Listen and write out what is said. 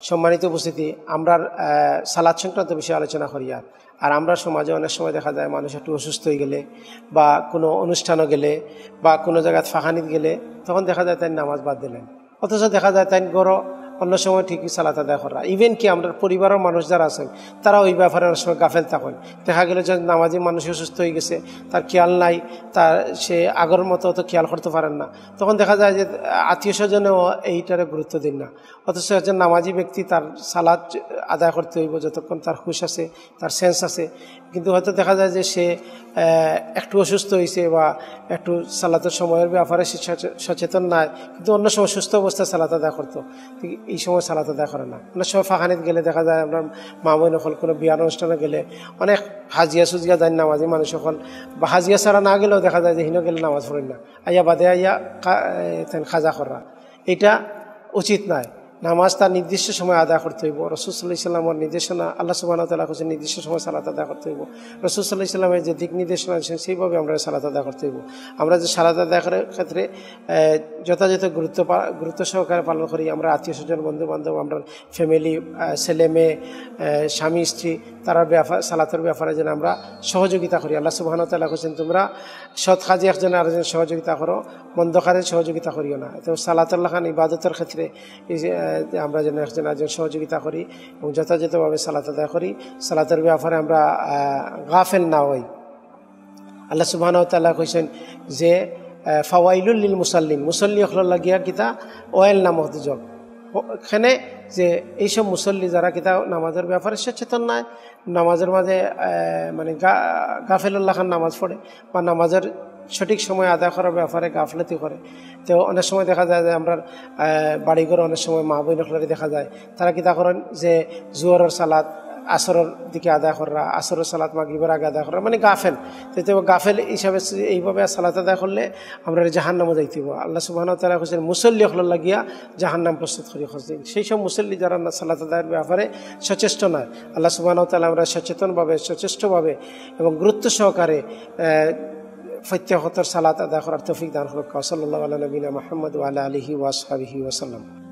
সম্মানিত উপস্থিতি, আমরা সালাত সংক্রান্ত বিষয়ে আলোচনা করি। আর আমরা সমাজে অনেক সময় দেখা যায় মানুষ একটু অসুস্থ হয়ে গেলে বা কোনো অনুষ্ঠানও গেলে বা কোনো জায়গায় ফাঁকানিত গেলে তখন দেখা যায় তাই নামাজ বাদ দিলেন, অথচ দেখা যায় তাই গড় অন্য সময় ঠিকই সালাত আদায় করা। ইভেন কি আমরা পরিবারের মানুষ যারা আছেন তারা ওই ব্যাপারে অনেক সময় গাফেল থাকেন। দেখা গেল যে নামাজি মানুষ অসুস্থ হয়ে গেছে, তার খেয়াল নাই, তার সে আগের মতো অত খেয়াল করতে পারেন না, তখন দেখা যায় যে আত্মীয় স্বজনেও এইটারে গুরুত্ব দিন না। অথচ একজন নামাজি ব্যক্তি তার সালাত আদায় করতে হইব যতক্ষণ তার হুশ আছে, তার সেন্স আছে। কিন্তু হয়তো দেখা যায় যে সে একটু অসুস্থ হয়েছে বা একটু সালাতের সময়ের ব্যাপারে সে সচেতন নাই, কিন্তু অন্য সময় সুস্থ অবস্থায় সালাত আদায় করতো, এই সময় সালাত আদায় করে না। অনেক সময় ফাঁকানিত গেলে দেখা যায় আমরা মামুই নকল কোনো বিয়ার অনুষ্ঠানে গেলে অনেক হাজিয়া সুজিয়া দেন নামাজি মানুষ সকল, বা হাজিয়া ছাড়া না গেলেও দেখা যায় যে হিনো গেলে নামাজ পড়েন না, আইয়া বাদে আইয়া খাজা করা। এটা উচিত নয়। নামাজ তার নির্দিষ্ট সময় আদায় করতে হইব। রাসূল সাল্লাল্লাহু আলাইহি ওয়াসাল্লামের নির্দেশনা, আল্লাহ সুবহানাহু ওয়া তাআলা বলেছেন নির্দিষ্ট সময় সালাত আদায় করতে হইব। রাসূল সাল্লাল্লাহু আলাইহি ওয়াসাল্লামের যে দিক নির্দেশনা আছে সেইভাবে আমরা সালাত আদায় করতে হইব। আমরা যে সালাত আদায় করার ক্ষেত্রে যথাযথ গুরুত্ব সহকারে পালন করি। আমরা আত্মীয় স্বজন, বন্ধু বান্ধব, আমরা ফ্যামিলি, ছেলে মেয়ে, স্বামী স্ত্রী, তার সালাতের ব্যাপারে যেন আমরা সহযোগিতা করি। আল্লাহ সুবহানাহু ওয়া তাআলা বলেছেন তোমরা সৎ কাজে একজন আরেকজন সহযোগিতা করো, মন্দ কাজে সহযোগিতা করিও না। তো সালাতুল্লাহ খান ইবাদতের ক্ষেত্রে আমরা যেন একজন আরেকজন সহযোগিতা করি এবং যথাযথভাবে সালাত আদায় করি। সালাতের ব্যাপারে আমরা গাফেল না হই। আল্লাহ সুবহানাহু ওয়া তাআলা কইছেন যে ফাওয়াইলুল লিল মুসাল্লিন, মুসল্লি হল লাগিয়া কিতা ওয়াইল নামক দুজক। এখানে যে এইসব মুসল্লি যারা কিতা নামাজের ব্যাপারে সচেতন নয়, নামাজের মাঝে মানে গাফেলুল্লাহ খান নামাজ পড়ে বা নামাজের সঠিক সময় আদায় করার ব্যাপারে গাফলতি করে। তো অনেক সময় দেখা যায় যে আমরা বাড়িঘরে অনেক সময় মা বোনগুলোকে দেখা যায় তারা কিতা করেন যে জোহরের সালাত আসরের দিকে আদায় করা, আসরের সালাত মাগরিবের আগে আদায় করা, মানে গাফেল। তো গাফেল হিসাবে এইভাবে সালাত আদায় করলে আমরা জাহান্নামে যাইতে হইব। আল্লাহ সুবহানাহু ওয়া তাআলা বলেন মুসল্লি হল লাগিয়া জাহান্নাম প্রস্তুত করি খোঁজেন। সেই সব মুসল্লি যারা সালাত আদায়ের ব্যাপারে সচেষ্ট নয়, আল্লাহ সুবহানাহু ওয়া তাআলা আমরা সচেতনভাবে, সচেষ্টভাবে এবং গুরুত্ব সহকারে প্রত্যেকর সালাত আদায় করার তৌফিক দান করুক। সাল্লাল্লাহু আলা নবিনা মুহাম্মদ ওয়া আলা আলিহি ওয়া আসহাবিহি ওয়া সাল্লাম।